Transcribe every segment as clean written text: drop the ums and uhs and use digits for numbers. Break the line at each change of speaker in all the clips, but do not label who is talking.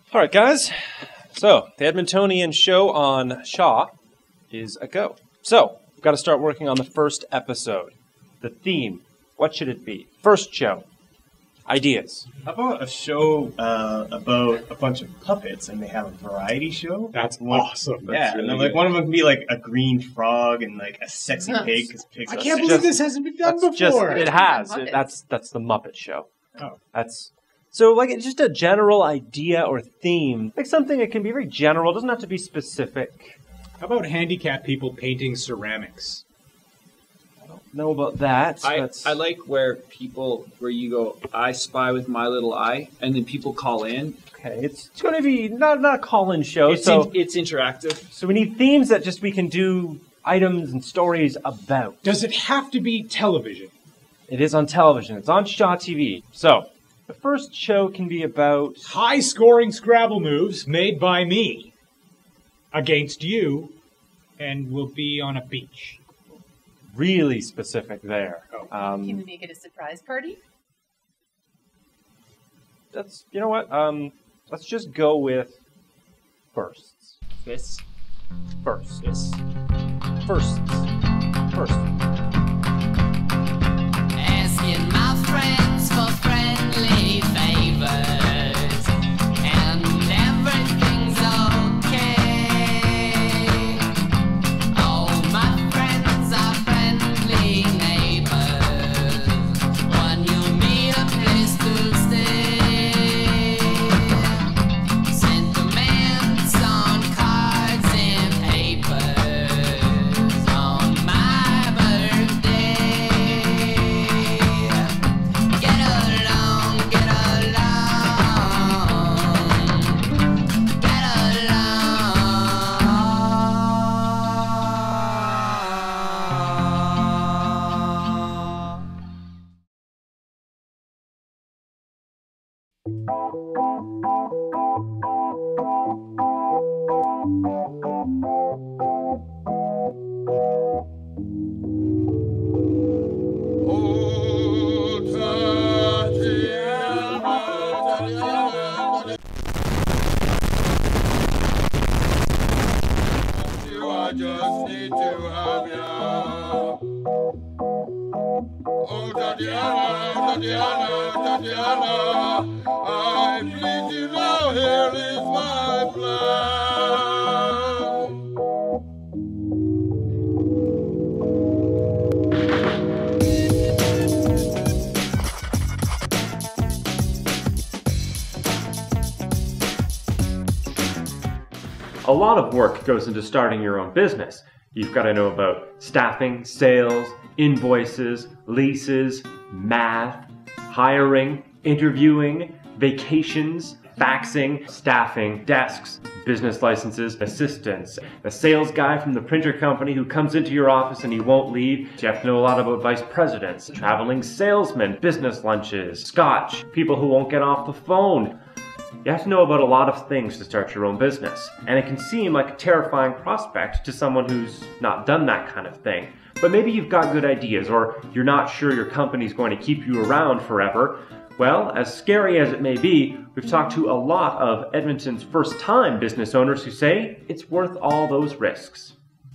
All right, guys. So, the Edmontonian show on Shaw is a go. So, we've got to start working on the first episode. The theme. What should it be? First show. Ideas.
How about a show about a bunch of puppets and they have a variety show?
That's awesome.
That's really and like one of them can be like a green frog and like a sexy pig because pigs.
I can't believe this hasn't been done before.
It has. That's the Muppet Show.
Oh.
So like it's just a general idea or theme. Like something that can be very general, doesn't have to be specific.
How about handicapped people painting ceramics?
I don't know about that.
I like where you go, I spy with my little eye, and then people call in.
Okay, it's going to be not a call-in show.
It's interactive.
So we need themes that just we can do items and stories about.
Does it have to be television?
It is on television. It's on Shaw TV. So the first show can be about
high-scoring Scrabble moves made by me against you, and will be on a beach.
Really specific there.
Oh.
Can we make it a surprise party?
That's, you know what? Let's just go with firsts.
Fists.
Firsts.
Fists.
Firsts. First.
Asking my friends for friendly favors, and everything's okay. All my friends are friendly neighbors. When you need a place to stay, sentiments on cards and papers on my birthday. Get along, get along, get along.
I just need to have ya. Oh, Tatiana, Tatiana, Tatiana, I please you now, here is my plan.
A lot of work goes into starting your own business. You've got to know about staffing, sales, invoices, leases, math, hiring, interviewing, vacations, faxing, staffing, desks, business licenses, assistants, a sales guy from the printer company who comes into your office and he won't leave. You have to know a lot about vice presidents, traveling salesmen, business lunches, scotch, people who won't get off the phone. You have to know about a lot of things to start your own business, and it can seem like a terrifying prospect to someone who's not done that kind of thing. But maybe you've got good ideas, or you're not sure your company's going to keep you around forever. Well, as scary as it may be, we've talked to a lot of Edmonton's first-time business owners who say it's worth all those risks.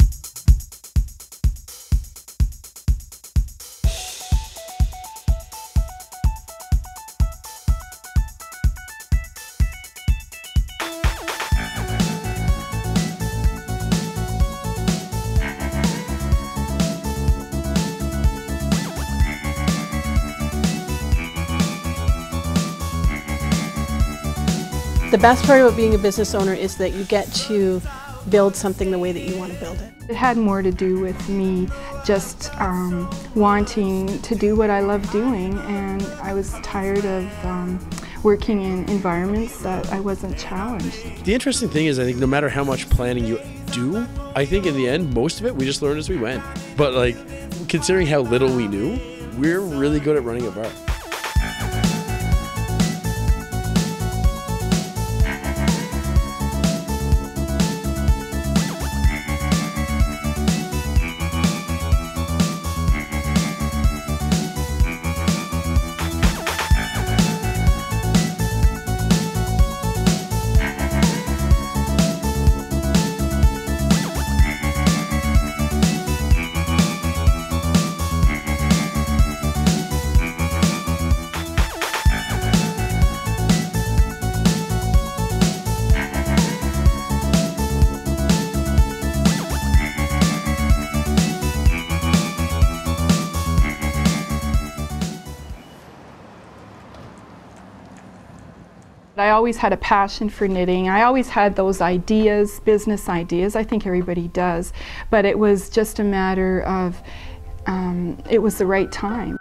The best part about being a business owner is that you get to build something the way that you want to build it.
It had more to do with me just wanting to do what I love doing, and I was tired of working in environments that I wasn't challenged.
The interesting thing is, I think no matter how much planning you do, I think in the end, most of it we just learned as we went. But like, considering how little we knew, we're really good at running a bar.
I always had a passion for knitting. I always had those ideas, business ideas. I think everybody does. But it was just a matter of, it was the right time.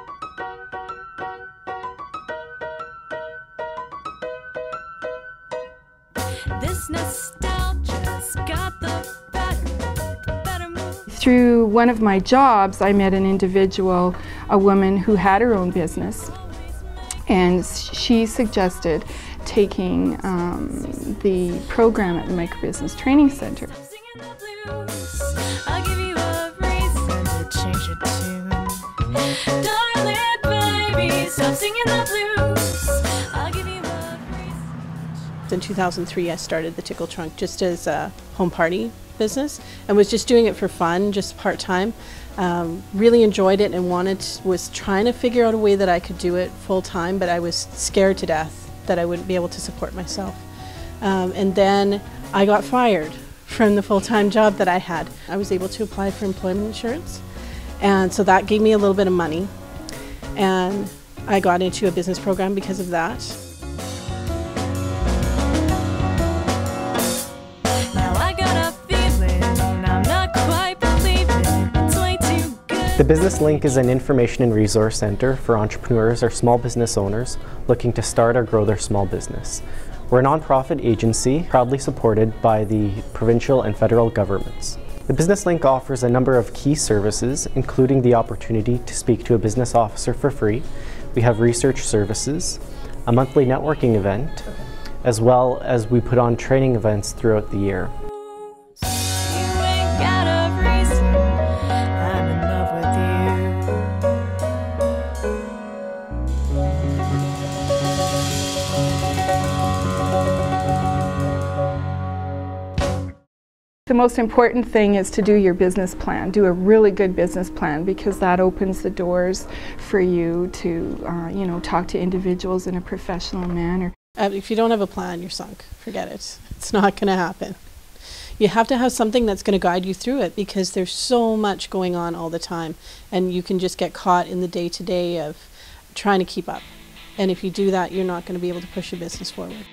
This nostalgia's got the better move.
Through one of my jobs, I met an individual, a woman who had her own business, and she suggested taking the program at the Microbusiness Training Center.
I'll give you a reason to change your tune. Darling baby, stop singing the blues. I'll give you a reason.
In 2003, I started the Tickle Trunk just as a home party business and was just doing it for fun, just part-time. Really enjoyed it and was trying to figure out a way that I could do it full-time, but I was scared to death that I wouldn't be able to support myself. And then I got fired from the full-time job that I had. I was able to apply for employment insurance, and so that gave me a little bit of money, and I got into a business program because of that.
The Business Link is an information and resource center for entrepreneurs or small business owners looking to start or grow their small business. We're a nonprofit agency proudly supported by the provincial and federal governments. The Business Link offers a number of key services, including the opportunity to speak to a business officer for free. We have research services, a monthly networking event, as well as we put on training events throughout the year.
The most important thing is to do your business plan. Do a really good business plan, because that opens the doors for you to, you know, talk to individuals in a professional manner.
If you don't have a plan, you're sunk. Forget it. It's not going to happen. You have to have something that's going to guide you through it, because there's so much going on all the time, and you can just get caught in the day-to-day of trying to keep up. And if you do that, you're not going to be able to push your business forward.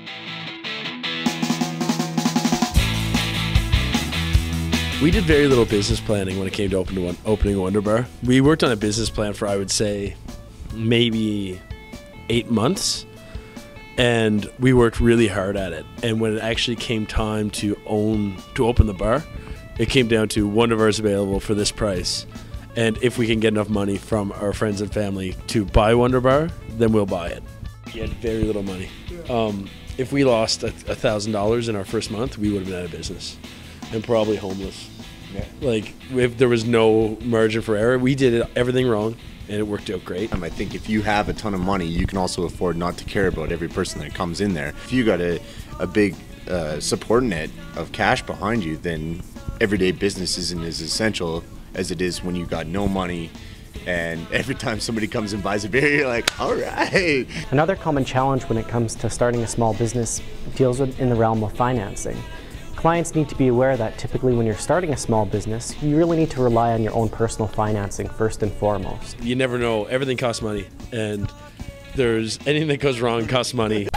We did very little business planning when it came to opening Wonder Bar. We worked on a business plan for, I would say, maybe 8 months, and we worked really hard at it. And when it actually came time to open the bar, it came down to Wonder Bar's available for this price, and if we can get enough money from our friends and family to buy Wonder Bar, then we'll buy it. We had very little money. If we lost $1,000 in our first month, we would have been out of business. And probably homeless. Yeah. Like, if there was no margin for error, we did everything wrong, and it worked out great.
I think if you have a ton of money, you can also afford not to care about every person that comes in there. If you got a big support net of cash behind you, then everyday business isn't as essential as it is when you got no money, and every time somebody comes and buys a beer, you're like, all right.
Another common challenge when it comes to starting a small business deals with in the realm of financing. Clients need to be aware that typically when you're starting a small business, you really need to rely on your own personal financing first and foremost.
You never know. Everything costs money, and anything that goes wrong costs money.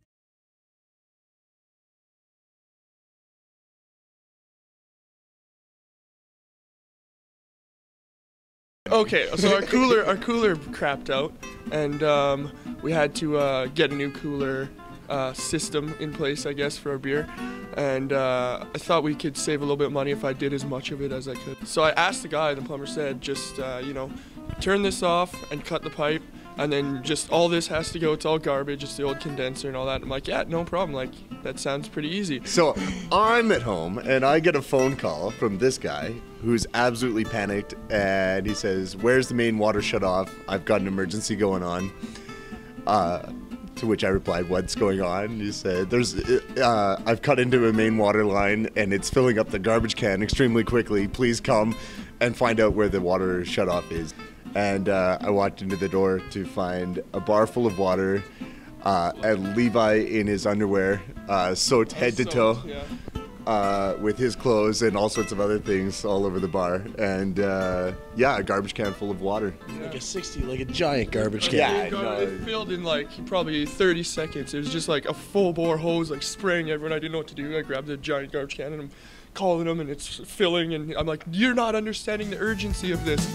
Okay, so our cooler crapped out, and we had to get a new cooler system in place, I guess, for our beer. And I thought we could save a little bit of money if I did as much of it as I could. So I asked the guy, the plumber said, just, you know, turn this off and cut the pipe, and then just all this has to go, it's all garbage, it's the old condenser and all that. I'm like, yeah, no problem, like, that sounds pretty easy.
So I'm at home, and I get a phone call from this guy who's absolutely panicked, and he says, where's the main water shut off? I've got an emergency going on. To which I replied, what's going on? He said, I've cut into a main water line and it's filling up the garbage can extremely quickly. Please come and find out where the water shutoff is. And I walked into the door to find a bar full of water, and Levi in his underwear, soaked head to toe.
Yeah.
with his clothes and all sorts of other things all over the bar. And yeah, a garbage can full of water.
Like a 60, like a giant garbage can.
Yeah,
It filled in like probably 30 seconds. It was just like a full bore hose, like spraying everyone. I didn't know what to do. I grabbed the giant garbage can and I'm calling them and it's filling and I'm like, you're not understanding the urgency of this.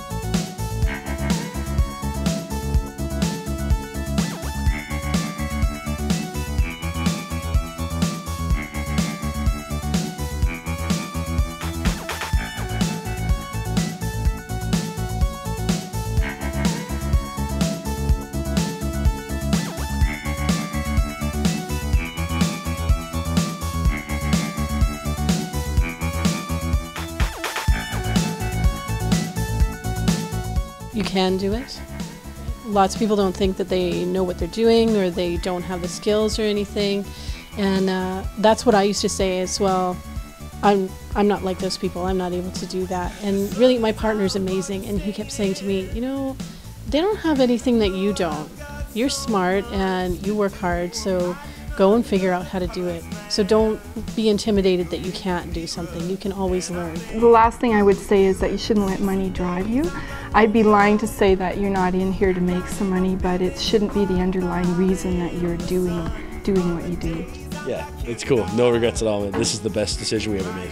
You can do it. Lots of people don't think that they know what they're doing or they don't have the skills or anything. And that's what I used to say as well. I'm not like those people. I'm not able to do that. And really, my partner's amazing. And he kept saying to me, you know, they don't have anything that you don't. You're smart and you work hard, so go and figure out how to do it. So don't be intimidated that you can't do something. You can always learn.
The last thing I would say is that you shouldn't let money drive you. I'd be lying to say that you're not in here to make some money, but it shouldn't be the underlying reason that you're doing what you do.
Yeah, it's cool. No regrets at all, man. This is the best decision we ever made.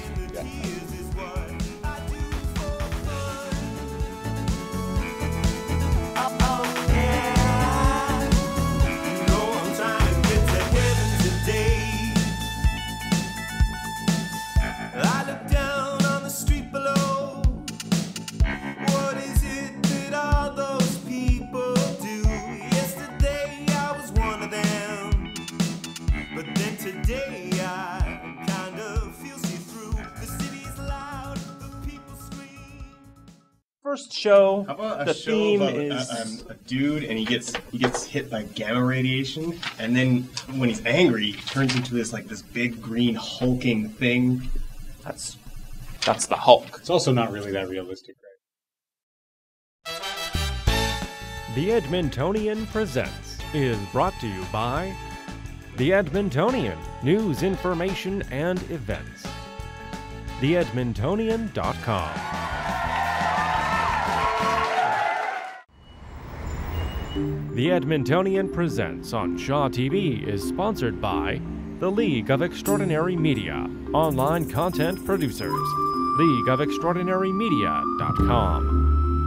First show,
How about
the
a show
theme
about
is
a dude and he gets hit by gamma radiation, and then when he's angry, he turns into this big green hulking thing.
That's the Hulk.
It's also not really that realistic, right?
The Edmontonian Presents is brought to you by The Edmontonian, news, information, and events. TheEdmontonian.com. The Edmontonian Presents on Shaw TV is sponsored by the League of Extraordinary Media, online content producers. LeagueofExtraordinaryMedia.com.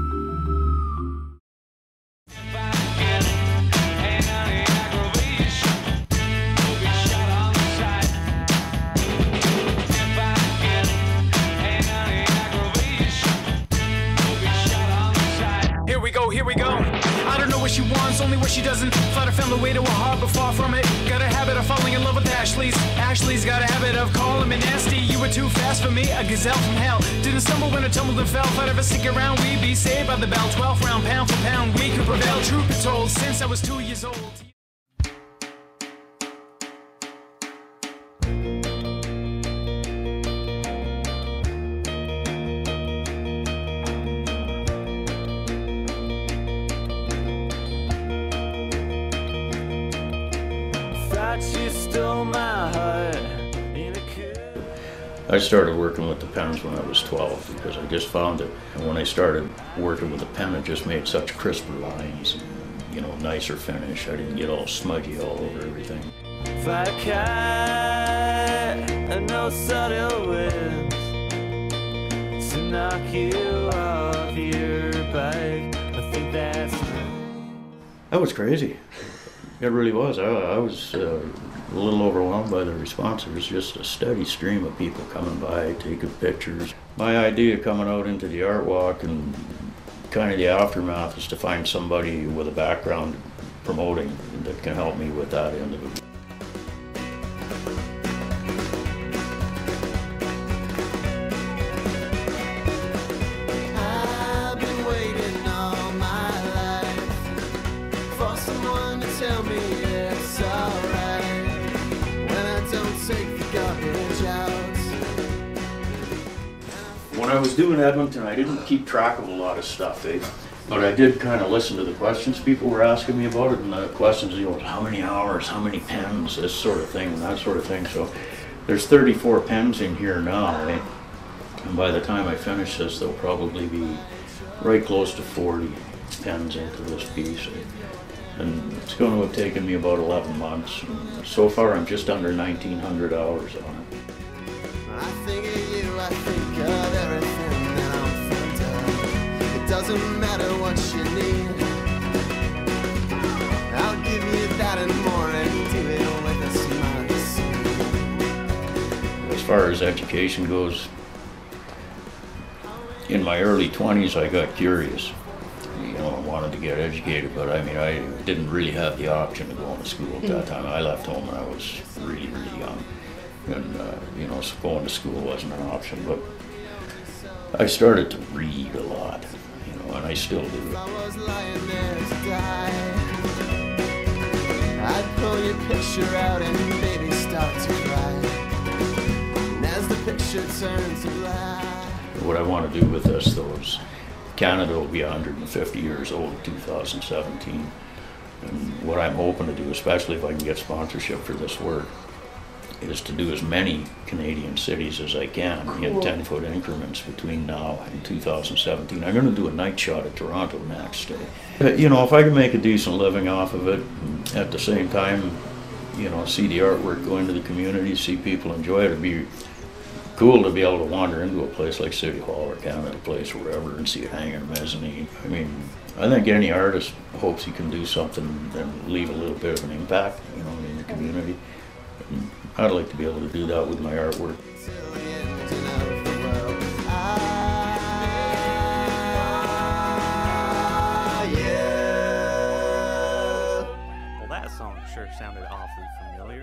Here we go. I don't know what she wants, only what she doesn't. Thought I found the way to her heart, but far from it. Got a habit of falling in love with Ashley's. Ashley's got a habit of calling me nasty. You were too fast for me, a gazelle from hell. Didn't stumble when I tumbled and fell. Thought if I stick around, we'd be saved by the bell. 12th round, pound for pound, we could prevail. Truth be told, since I was 2 years old.
I started working with the pens when I was 12 because I just found it. And when I started working with the pen, it just made such crisper lines, and, nicer finish. I didn't get all smudgy all over everything.
Fat cat and no subtle winds to knock you off your bike. I think that's...
That was crazy. It really was. I was a little overwhelmed by the response. There was just a steady stream of people coming by, taking pictures. My idea coming out into the art walk and kind of the aftermath is to find somebody with a background promoting that can help me with that end of it. When I was doing Edmonton, I didn't keep track of a lot of stuff, but I did kind of listen to the questions people were asking me about it, and the questions, how many hours, how many pens, this sort of thing, and that sort of thing. So There's 34 pens in here now, eh? And by the time I finish this, there'll probably be right close to 40 pens into this piece. And it's going to have taken me about 11 months. And so far, I'm just under 1,900 hours on it.
I think of you, I think of everything that I'm thinking of. It doesn't matter what you need. I'll give you that and more and do it with a smile.
As far as education goes, in my early 20s, I got curious. You know, I wanted to get educated, but I mean, I didn't really have the option to go to school at that time. I left home when I was really, really young. And, you know, so going to school wasn't an option, but I started to read a lot, you know, and I still do.
I'd pull your picture out and baby start to cry. And as the picture turns to black.
What I want to do with this, though, is Canada will be 150 years old in 2017. And what I'm hoping to do, especially if I can get sponsorship for this work, is to do as many Canadian cities as I can in 10-foot increments between now and 2017. I'm going to do a night shot at Toronto next. You know, if I can make a decent living off of it, and at the same time, you know, see the artwork go into the community, see people enjoy it, it'd be cool to be able to wander into a place like City Hall or Canada Place or wherever and see it hanging in a mezzanine. I mean, I think any artist hopes he can do something and leave a little bit of an impact, you know, in the community. And I'd like to be able to do that with my artwork.
Well, that song sure sounded awfully familiar.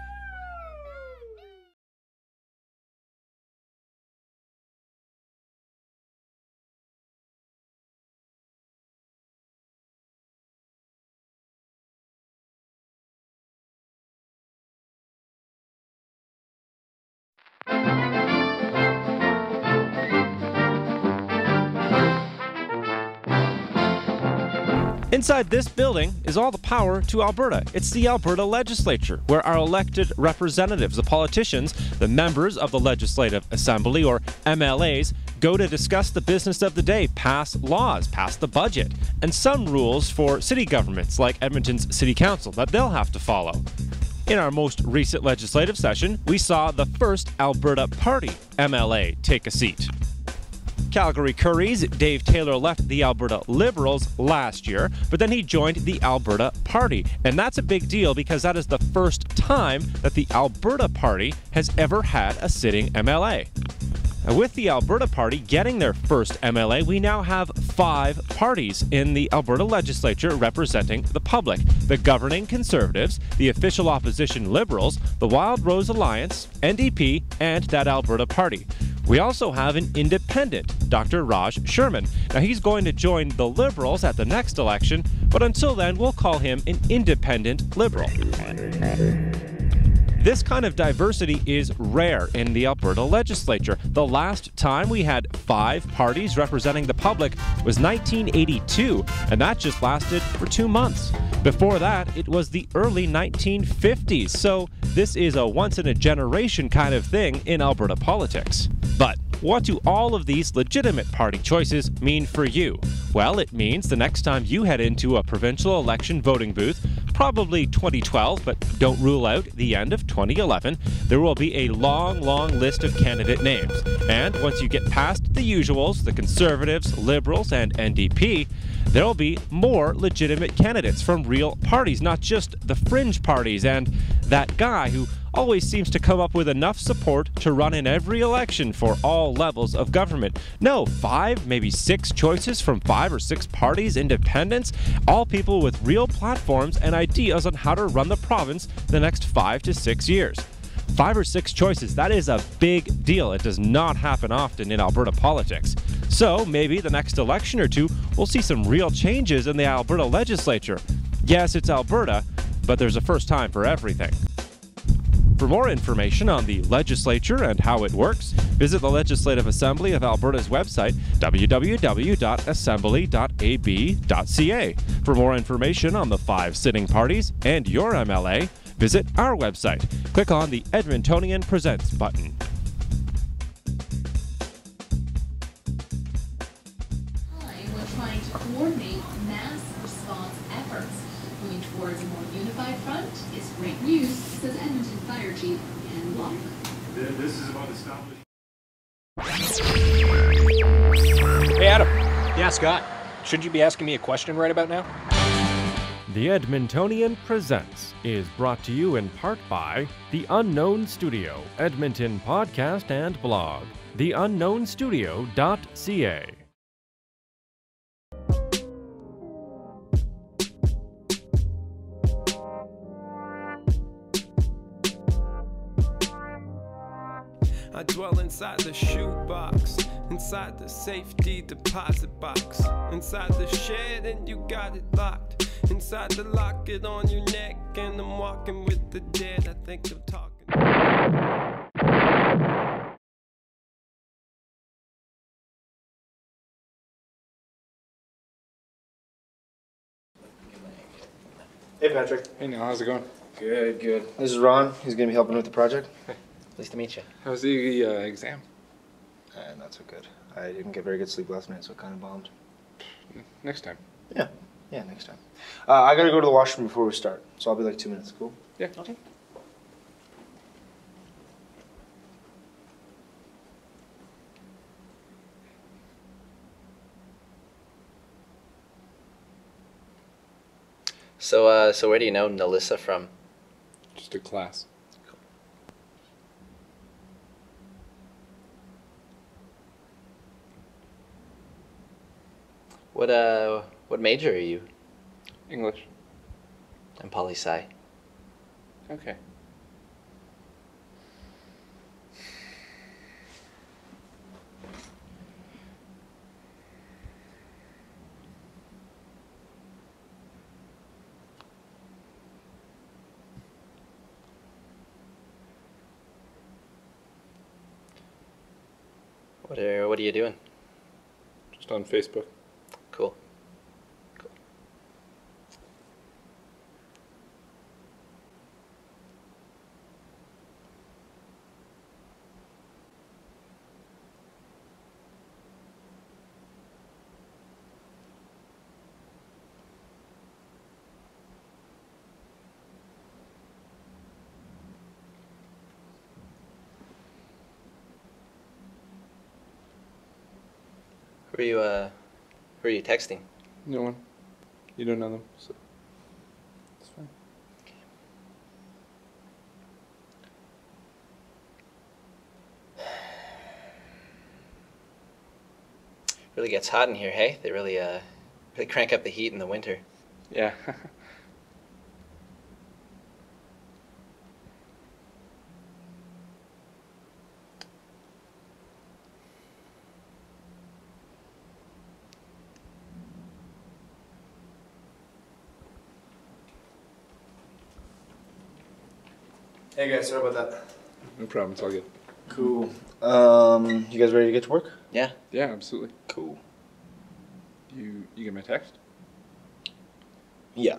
Inside this building is all the power to Alberta. It's the Alberta Legislature, where our elected representatives, the politicians, the members of the Legislative Assembly, or MLAs, go to discuss the business of the day, pass laws, pass the budget, and some rules for city governments like Edmonton's City Council that they'll have to follow. In our most recent legislative session, we saw the first Alberta Party MLA take a seat. Calgary Currie's Dave Taylor left the Alberta Liberals last year, but then he joined the Alberta Party. And that's a big deal because that is the first time that the Alberta Party has ever had a sitting MLA. Now, with the Alberta Party getting their first MLA, we now have 5 parties in the Alberta Legislature representing the public: the governing Conservatives, the official opposition Liberals, the Wild Rose Alliance, NDP, and that Alberta Party. We also have an independent, Dr. Raj Sherman. Now, he's going to join the Liberals at the next election, but until then, we'll call him an independent Liberal. This kind of diversity is rare in the Alberta Legislature. The last time we had 5 parties representing the public was 1982, and that just lasted for 2 months. Before that, it was the early 1950s, so this is a once-in-a-generation kind of thing in Alberta politics. But what do all of these legitimate party choices mean for you? Well, it means the next time you head into a provincial election voting booth, probably 2012, but don't rule out the end of 2011, there will be a long, long list of candidate names. And once you get past the usuals, the Conservatives, Liberals, and NDP, there will be more legitimate candidates from real parties, not just the fringe parties and that guy who always seems to come up with enough support to run in every election for all levels of government. No, 5, maybe 6 choices from 5 or 6 parties, independents, all people with real platforms and ideas on how to run the province the next 5 to 6 years. 5 or 6 choices, that is a big deal. It does not happen often in Alberta politics. So maybe the next election or two, we'll see some real changes in the Alberta Legislature. Yes, it's Alberta, but there's a first time for everything. For more information on the legislature and how it works, visit the Legislative Assembly of Alberta's website, www.assembly.ab.ca. For more information on the 5 sitting parties and your MLA, visit our website. Click on the Edmontonian Presents button.
We're trying to coordinate mass response efforts. Moving towards a more unified front is great news, says Edmonton Fire Chief Ken Block.
This is about establishing.
Hey, Adam. Yeah, Scott. Should you be asking me a question right about now?
The Edmontonian Presents is brought to you in part by The Unknown Studio, Edmonton podcast and blog, theunknownstudio.ca.
I dwell inside the shoebox, inside the safety deposit box, inside the shed and you got it locked, inside the locket on your neck, and I'm walking with the dead. I think I'm talking.
Hey Patrick.
Hey Neil, how's it going?
Good, good. This is Ron. He's going to be helping with the project. Nice to meet you.
How's the exam?
Not so good. I didn't get very good sleep last night, so it kind of bombed.
Next time.
Yeah, next time. I got to go to the washroom before we start, so I'll be like 2 minutes. Cool?
Yeah.
Okay.
So where do you know Nelissa from?
Just a class.
What major are you?
English.
I'm poli-sci.
Okay.
What are you doing?
Just on Facebook.
Cool. Who are you texting?
No one. You don't know them, so it's fine.
Really gets hot in here, hey? They really crank up the heat in the winter.
Yeah.
Hey guys, sorry about that.
No problem, it's all good.
Cool. You guys ready to get to work?
Yeah.
Yeah, absolutely.
Cool.
You get my text?
Yeah.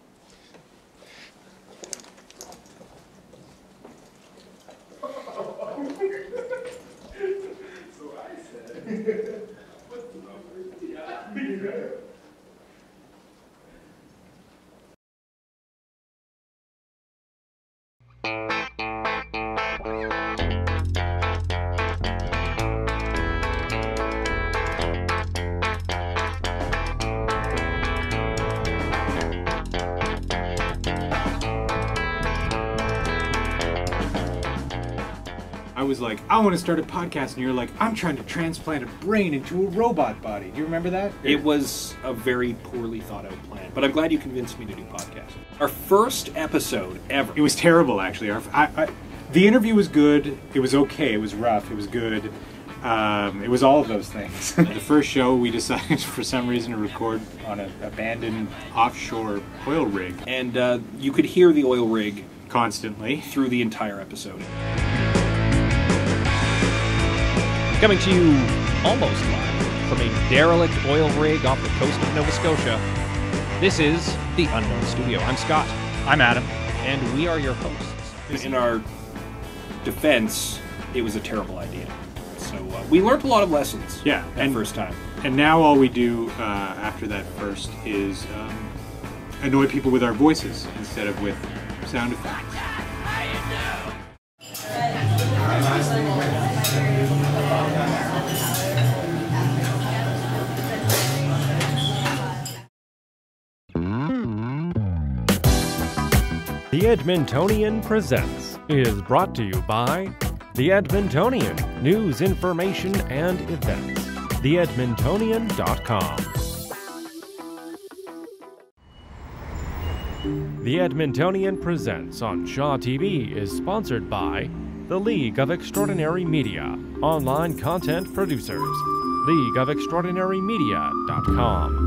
I was like, I want to start a podcast, and you're like, I'm trying to transplant a brain into a robot body. Do you remember that?
It was a very poorly thought out plan, but I'm glad you convinced me to do podcasting. Our first episode ever.
It was terrible, actually. The interview was good. It was okay. It was rough. It was good. It was all of those things. The first show, we decided for some reason to record on an abandoned offshore oil rig.
And you could hear the oil rig
constantly
through the entire episode.
Coming to you almost live from a derelict oil rig off the coast of Nova Scotia, this is The Unknown Studio. I'm Scott.
I'm Adam.
and we are your hosts.
In our defense, it was a terrible idea. So we learned a lot of lessons.
Yeah,
that first time.
And now all we do after that first is annoy people with our voices instead of with sound effects.
The Edmontonian Presents is brought to you by The Edmontonian, news, information, and events. TheEdmontonian.com. The Edmontonian Presents on Shaw TV is sponsored by the League of Extraordinary Media, online content producers. LeagueofExtraordinaryMedia.com.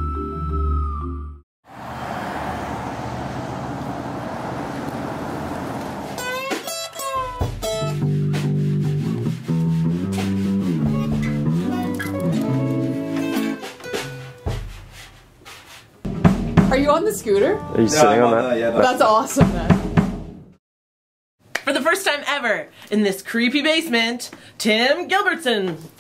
Are you on the scooter?
Are you sitting on that?
That's awesome, then.
For the first time ever in this creepy basement, Tim Gilbertson.